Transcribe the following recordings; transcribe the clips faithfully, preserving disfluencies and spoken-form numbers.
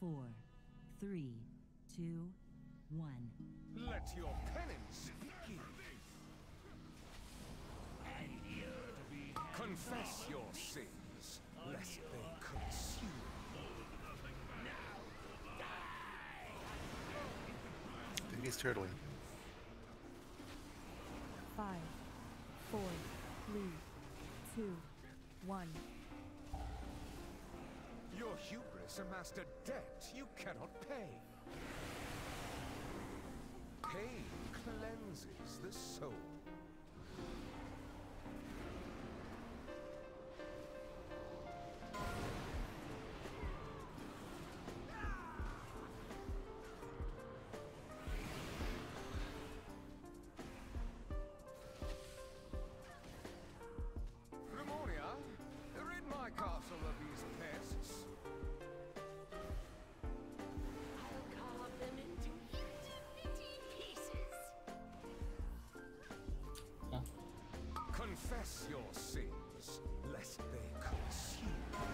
four, three, two, one. Let your penance begin. Confess your sins, lest they consume I think he's turtling. Five, four, three, two, one. Your hubris amassed a debt you cannot pay. Pain cleanses the soul. Grimonia, rid my castle of these pests. I'll carve them into itty-bitty pieces. Huh? Confess your sins, lest they consume.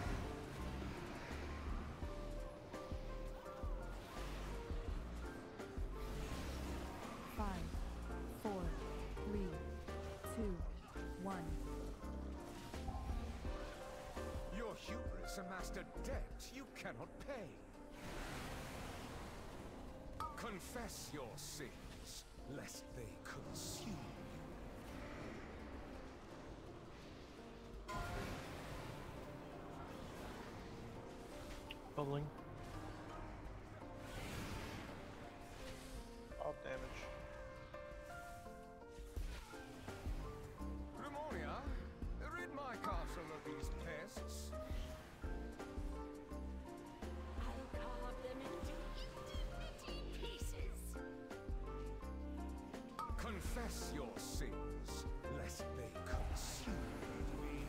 Five, four, three, two, one. Your hubris amassed a debt you cannot pay. Confess your sins, lest they consume you. Bubbling. All damage. Grimonia, rid my castle of these pests. I'll carve them into itty-bitty pieces. Confess your sins, lest they consume you.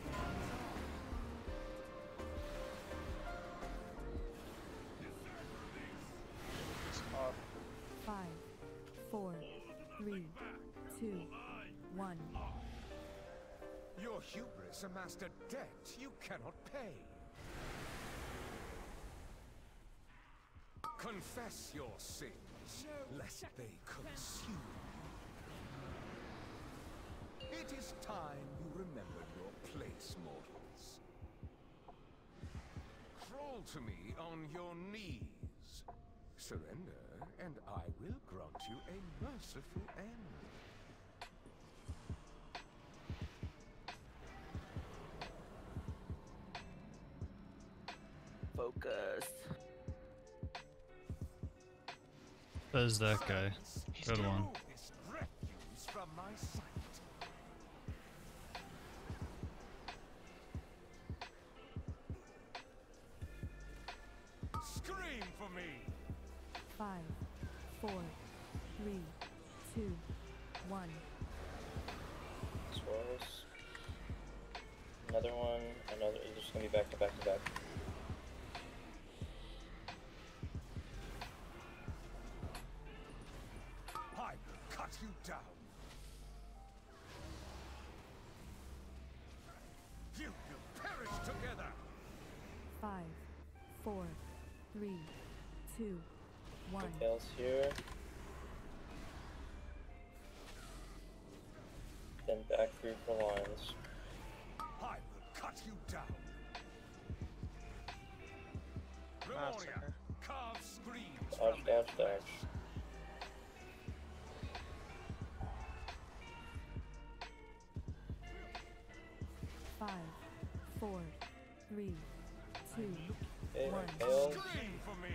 It's off. Five, four, three, two, one. Your hubris amassed a debt you cannot pay. Confess your sins, lest they consume you. It is time you remembered your place, mortals. Crawl to me on your knees. Surrender, and I will grant you a merciful end. Focus. There's that guy. Good one. Remove this refuse from my sight. Scream for me! Five, four, three, two, one. Swirls. Another one. Another. You're just gonna be back to back to back. I will cut you down. You will perish together. Five, four, three, two, one. Tails here. Then back through for lines. I will cut you down. Grimonia, Massacre. carve screams Dodge, from their dodge, dodge. flesh. Five, four, three, two, Okay, one. tails. Scream for me.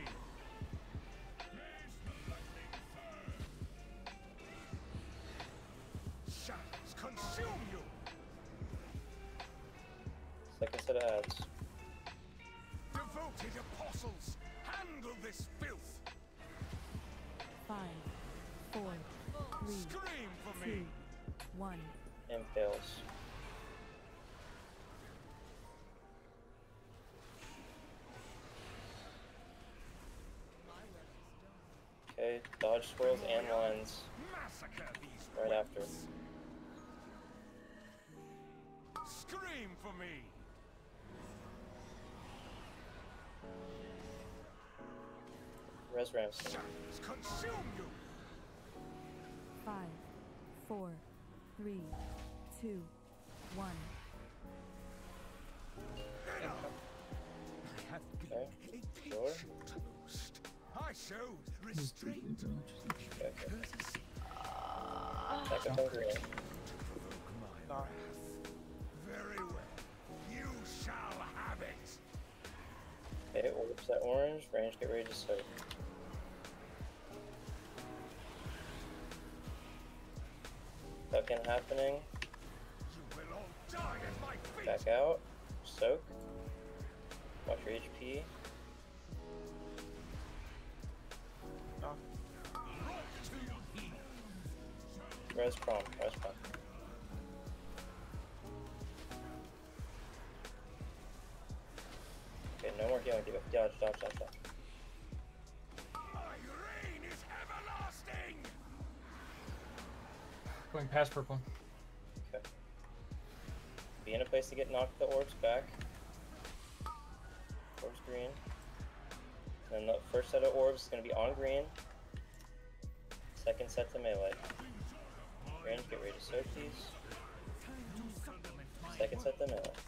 Shadows consume you. Second set of ads. Devoted apostles, handle this filth. Five, four, three, Scream for two, me. one. Impales. Okay, dodge swirls and lines Massacre these right after. whelps. Scream for me. Res Ramsey. Shadows consume you! Five, four, three, two, one. I have been Okay. a Sure. patient host. I showed restraint, Okay, okay. courtesy, Back up on green. my wrath. Very well. You shall have it. Okay, orbs that orange. Range, get ready to soak. Second happening. You will all die at my feet. Back out. Soak. Watch your H P. Knock. Res prom. Res prom. Okay, no more healing. Dodge, dodge, dodge, dodge. My reign is everlasting. Going past purple. Okay. Be in a place to get knocked the orbs back. Orbs green. And the first set of orbs is going to be on green. Second set to melee. Range, get ready to soak these. Second set to melee.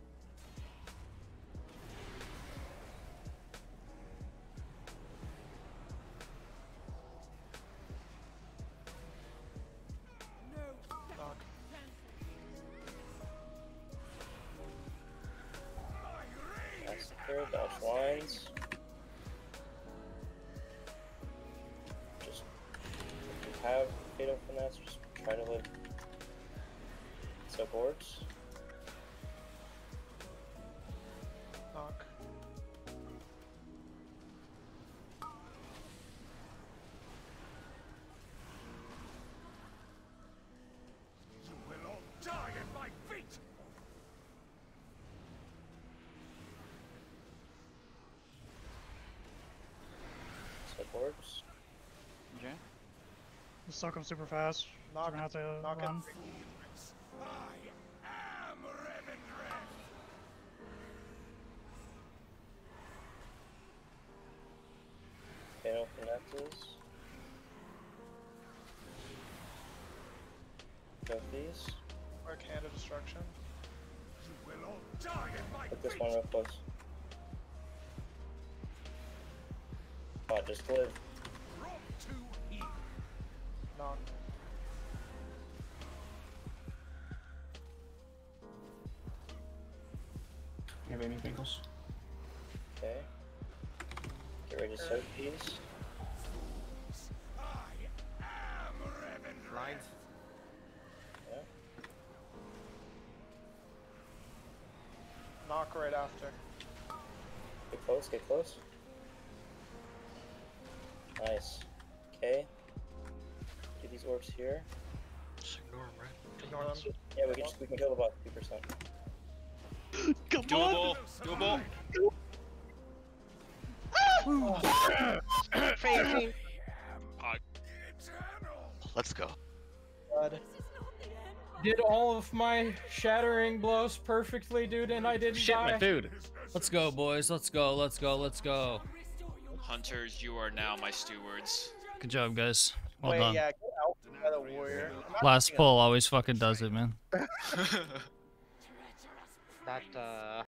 Knock. That's secure, dodge lines. Just, if you have fatal finesse, just try to live soak orbs. Knock. You will all die at my feet. Soak orbs. Okay. Let's soak him super fast. Knock. We're gonna have to Knock it. run. I am Revendreth. Fatal finesses. Soak these. Mark Hand of Destruction. You will all die at my Put this feet. one real close. Oh, just live. Brought to heel. Knock. You have anything else? Okay. Get ready to soak these. I am Revendreth. Lines. Yeah. Knock right after. Get close, get close. Nice. Okay. Do these orbs here. Just ignore him, right? Ignore them. Yeah, we can just we can kill the bot two percent. Come Doable. Doable. Eternal. Let's go. Blood. Did all of my shattering blows perfectly, dude, and I didn't Shit, die. my food. Let's go, boys. Let's go. Let's go. Let's go. Hunters, you are now my stewards. Good job, guys. Well Wait, done. yeah, get out by the warrior. I'm not Last seeing pull always fucking does it, man. That, uh...